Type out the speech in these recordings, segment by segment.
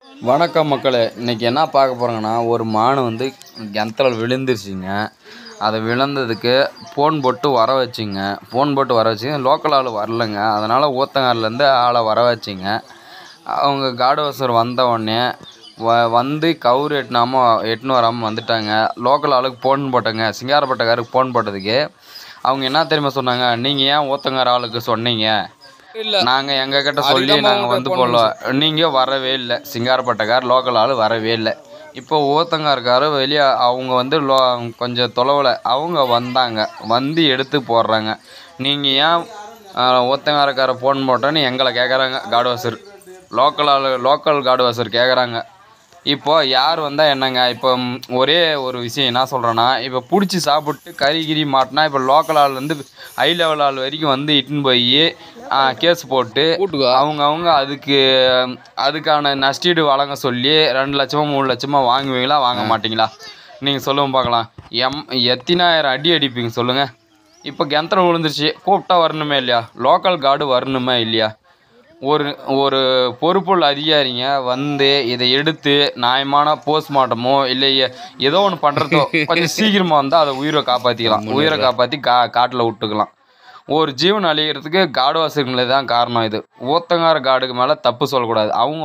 வணக்கம் மக்களே, இன்றைக்கி என்ன பார்க்க போகிறோங்கன்னா, ஒரு மான் வந்து கிணத்துல விழுந்துருச்சுங்க. அதை விழுந்ததுக்கு ஃபோன் போட்டு வர வச்சுங்க. லோக்கல் ஆள் வரலைங்க. அதனால் ஊத்தங்கரையிலேருந்து ஆளை வர வச்சுங்க. அவங்க காடு வாசர் வந்த உடனே வந்து கவுரு எட்டுன்னு வராமல் வந்துட்டாங்க. லோக்கல் ஆளுக்கு ஃபோன் போட்டேங்க. சிங்காரப்பட்டக்காருக்கு ஃபோன் போட்டதுக்கு அவங்க என்ன தெரியுமா சொன்னாங்க, நீங்கள் ஏன் ஊத்தங்கரை ஆளுக்கு சொன்னீங்க? இல்லை, நாங்கள் எங்ககிட்ட சொல்லி நாங்கள் வந்து போடலாம். நீங்கள் வரவே இல்லை. சிங்காரப்பட்டக்கார் லோக்கல் ஆள் வரவே இல்லை. இப்போ ஊத்தங்காரக்கார் வெளியே அவங்க வந்து கொஞ்சம் தொலைவில் அவங்க வந்தாங்க, வந்து எடுத்து போடுறாங்க. நீங்கள் ஏன் ஊத்தங்காரக்காரை ஃபோன் போட்டோன்னு எங்களை கேட்குறாங்க. காடுவாசர் லோக்கல் காடுவாசர் கேட்குறாங்க. இப்போது யார் வந்தால் என்னங்க? இப்போ ஒரே ஒரு விஷயம் என்ன சொல்கிறேன்னா, இப்போ பிடிச்சி சாப்பிட்டு கறி மாட்டினா இப்போ லோக்கல் ஆள்லேருந்து ஹை லெவல் ஆள் வரைக்கும் வந்து இட்டுன்னு போய் கேஸ் போட்டு அவங்க அதுக்கான நஷ்டீடு வழங்க சொல்லி 2 லட்சமோ 3 லட்சமோ வாங்குவீங்களா, வாங்க மாட்டிங்களா? நீங்கள் சொல்லுங்க பார்க்கலாம். எத்தனாயிரம் அடி அடிப்பீங்க சொல்லுங்கள்? இப்போ கிணத்துல விழுந்துருச்சு, கூப்பிட்டா வரணுமே இல்லையா? லோக்கல் கார்டு வரணுமே இல்லையா? ஒரு பொறுப்புள்ள அதிகாரிங்க வந்து இதை எடுத்து நியாயமான போஸ்ட்மார்ட்டமோ இல்லை ஏதோ ஒன்று பண்ணுறதோ கொஞ்சம் சீக்கிரமாக வந்தால் அதை உயிரை காப்பாற்றிக்கலாம். உயிரை காப்பாற்றி காட்டில் விட்டுக்கலாம். ஒரு ஜீவன் அழிகிறதுக்கு காடுவாசிகளே தான் காரணம். இது ஊத்தங்கார காடுக்கு மேலே தப்பு சொல்லக்கூடாது. அவங்க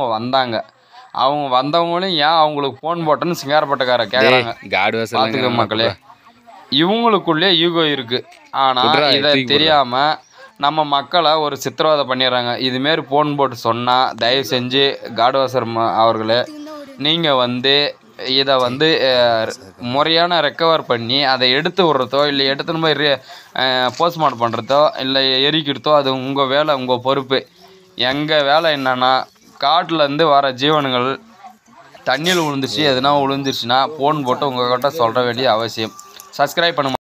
வந்தவங்களையும் ஏன் அவங்களுக்கு ஃபோன் போட்டேன்னு சிங்காரப்பட்டக்காரை கேட்குறாங்க. பார்த்துக்க மக்களே, இவங்களுக்குள்ளே ஈகோ இருக்குது. ஆனால் இதை தெரியாமல் நம்ம மக்களை ஒரு சித்திரவதை பண்ணிடுறாங்க. இதுமாரி ஃபோன் போட்டு சொன்னால் தயவு செஞ்சு காடுவாசர் அவர்களே, நீங்கள் வந்து இதை வந்து முறையான ரெக்கவர் பண்ணி அதை எடுத்து விட்றதோ இல்லை எடுத்துன்னு போய் போஸ்ட்மார்ட்டம் பண்ணுறதோ இல்லை எரிக்கிறதோ அது உங்கள் வேலை, உங்கள் பொறுப்பு. எங்கள் வேலை என்னென்னா, காட்டிலேருந்து வர ஜீவன்கள் தண்ணியில் விழுந்துருச்சு எதுனா விழுந்துருச்சுன்னா ஃபோன் போட்டு உங்கள்கிட்ட சொல்ல வேண்டிய அவசியம். சப்ஸ்கிரைப் பண்ணுங்க.